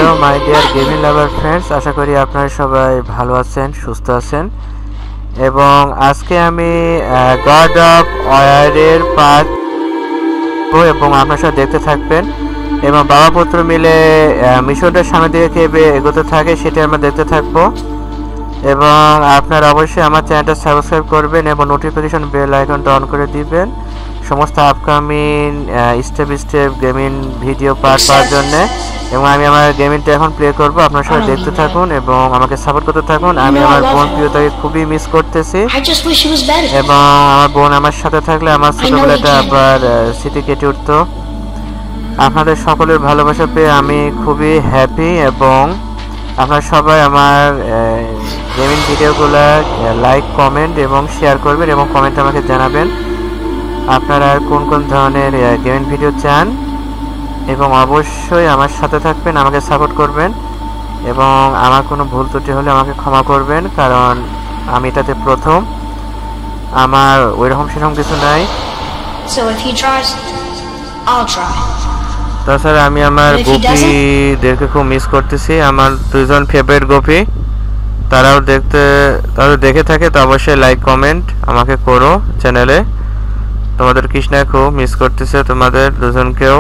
Hello my dear gaming lover friends, আশা করি আপনারা সবাই ভালো আছেন, সুস্থ আছেন। এবং আজকে আমি গড অফ ওয়ারের পার্ট এবং আপনারা সবাই দেখতে থাকবেন এবং বাবা পুত্র মিলে মিশনটার সামনে দিকে এগোতে থাকে, সেটা আমরা দেখতে থাকবো। এবং আপনারা অবশ্যই আমার চ্যানেলটা সাবস্ক্রাইব করবেন এবং নোটিফিকেশন বেল আইকনটা অন করে দিবেন সমস্ত upcoming step step gaming video পাওয়ার জন্য। এবং আমি আমার গেমিংটা এখন প্লে করব, আপনারা সবাই দেখতে থাকুন এবং আমাকে সাপোর্ট করতে থাকুন। আমি আমার বোন প্রিয়তাকে খুবই মিস করতেছি এবং আমার বোন আমার সাথে থাকলে আমার ছোটবেলাটা আবার স্মৃতি কেটে উঠতো। আপনাদের সকলের ভালোবাসা পেয়ে আমি খুবই হ্যাপি এবং আপনারা সবাই আমার গেমিং ভিডিওগুলো লাইক কমেন্ট এবং শেয়ার করবেন এবং কমেন্টে আমাকে জানাবেন আপনারা কোন কোন ধরনের গেমিং ভিডিও চান এবং অবশ্যই আমার সাথে থাকবেন, আমাকে সাপোর্ট করবেন এবং আমার কোনো ভুল ত্রুটি হলে আমাকে ক্ষমা করবেন, কারণ আমি এটাতে প্রথম, আমার ওইরকম সেরকম কিছু নাই। তাছাড়া আমি আমার গোপীদেরকে খুব মিস করতেছি, আমার দুইজন ফেভারিট গোপী, তারাও দেখে থাকে, তো অবশ্যই লাইক কমেন্ট আমাকে করো চ্যানেলে। তোমাদের কৃষ্ণা খুব মিস করতেছে, তোমাদের দুজনকেও।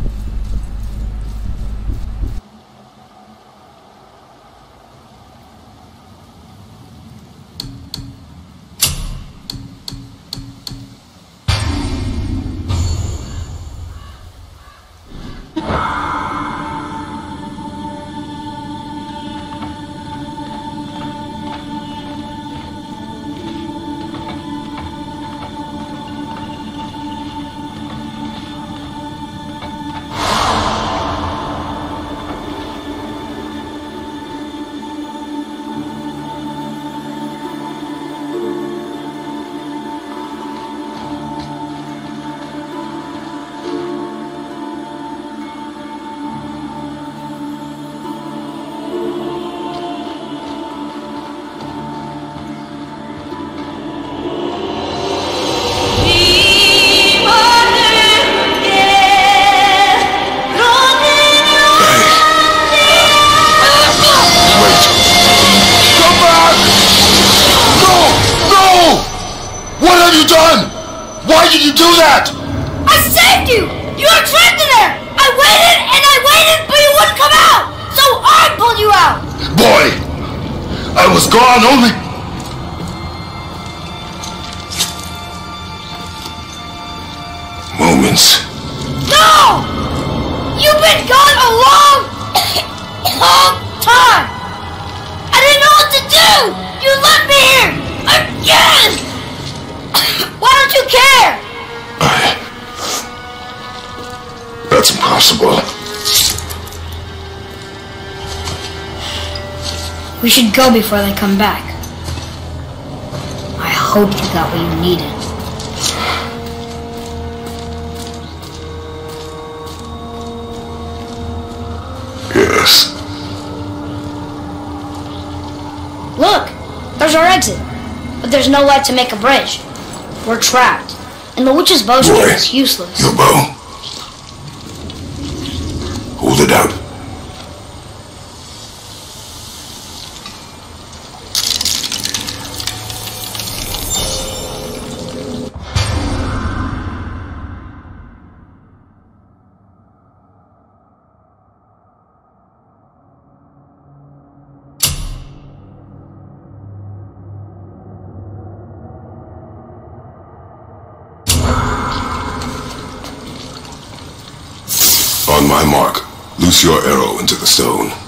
Why did you do that? I saved you! You were trapped in there! I waited and I waited, but you wouldn't come out! So I pulled you out! Boy, I was gone only... moments. No! You've been gone a long, long time! I didn't know what to do! You left me here! Again! Why don't you care? That's impossible. We should go before they come back. I hope you got what you needed. Yes. Look! There's our exit. But there's no light to make a bridge. We're trapped. And the witch's bowstring is useless. Your bow. Hold it out. On my mark, loose your arrow into the stone.